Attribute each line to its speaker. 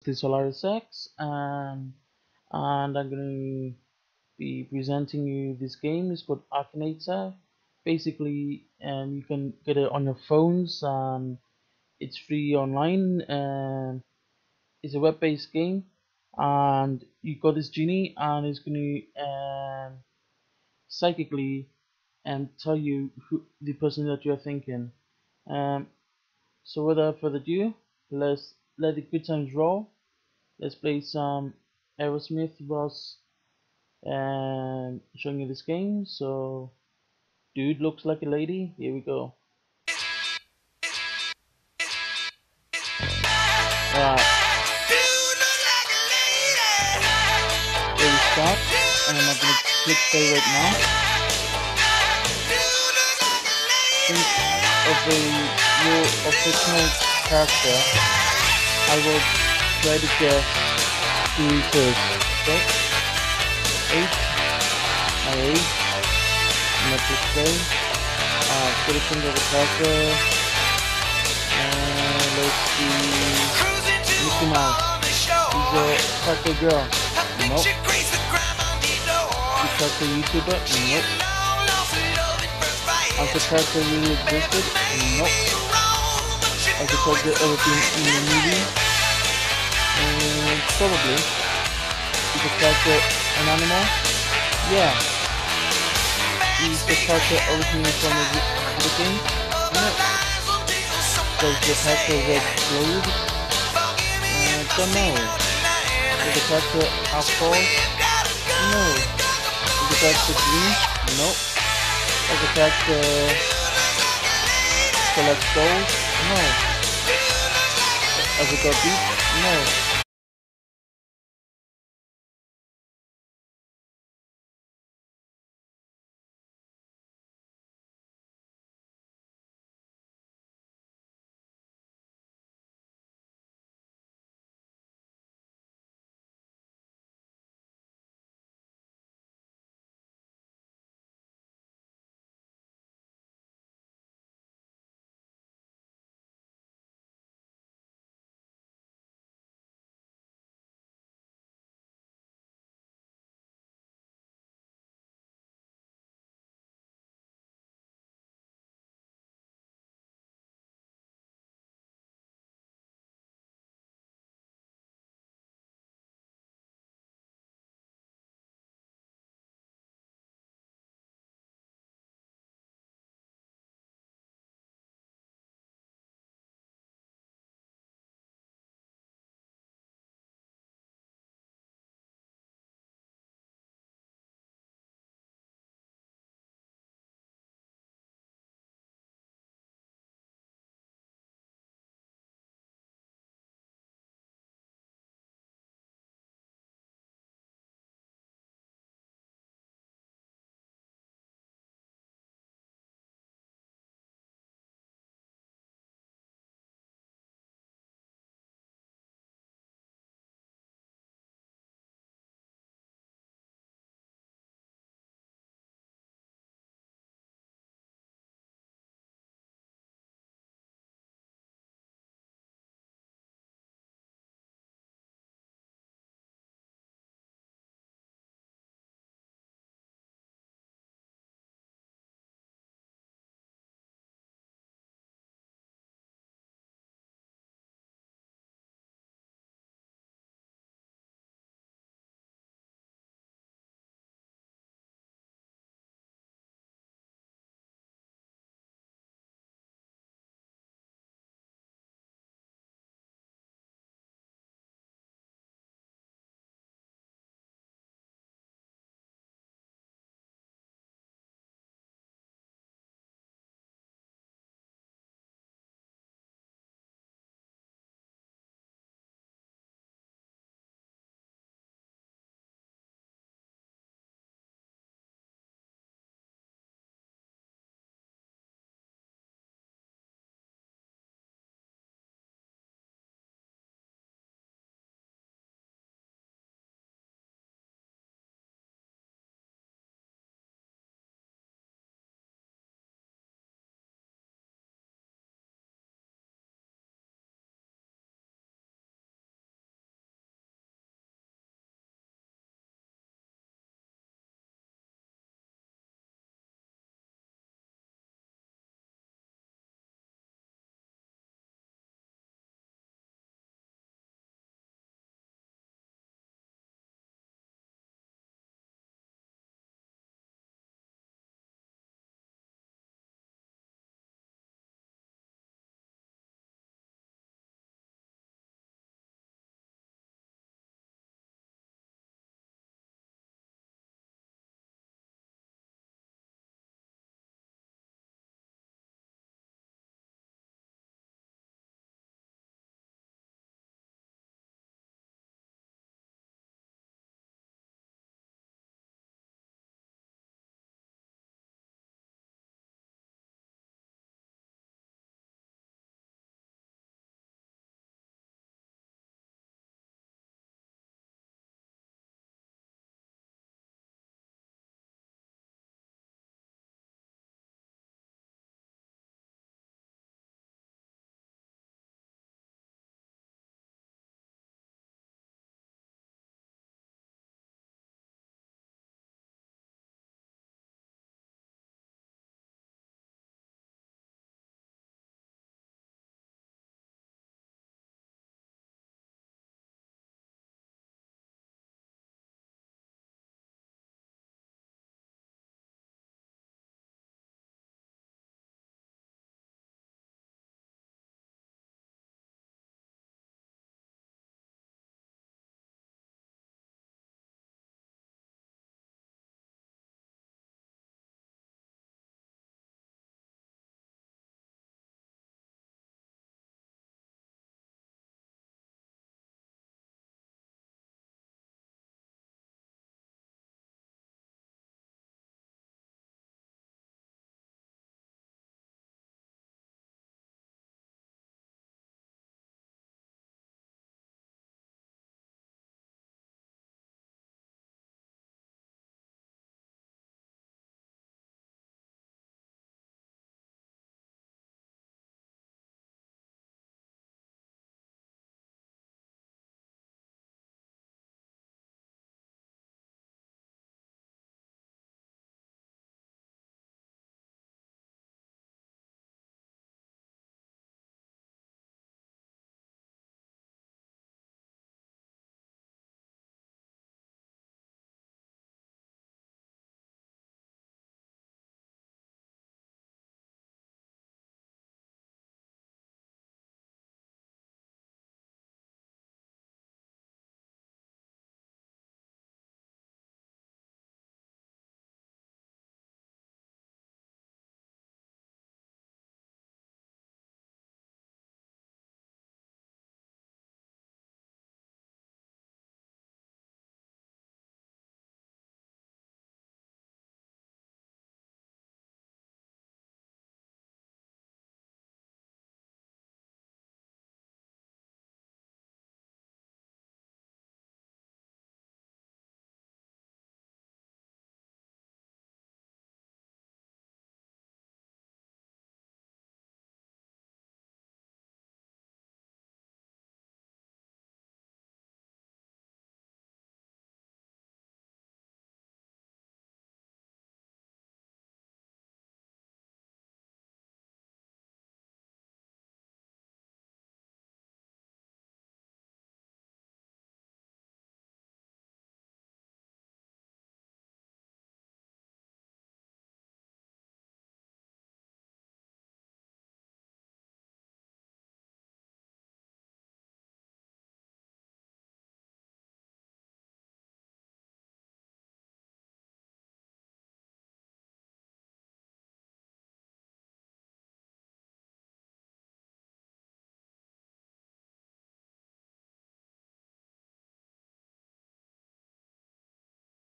Speaker 1: basically Solaris X, and I'm going to be presenting you this game. It's called Akinator. Basically, you can get it on your phones, and it's free online, and it's a web-based game. And you got this genie, and it's going to psychically tell you who the person that you're thinking. Um, so without further ado, let's let the good times roll. Let's play some Aerosmith was showing you this game. So dude looks like a lady. Here we go. Alright, here we start, and I'm not gonna click play right now. Think of a real or fictional character. I will try to guess who it is. Okay? Age, my age, and let's just play. Put a think of a character, and let's see. Mickey Mouse. He's a character girl. Nope. He's character YouTuber. Nope. Has the character really existed? Nope. Has the character ever been in a movie? Probably. Is the character an animal? Yeah. Is the character originally from the game? No. Does the character wear clothes? Don't know. Does the character have balls? No. Is the character green? No. Does the character collect dolls? No. Has it got beats? No.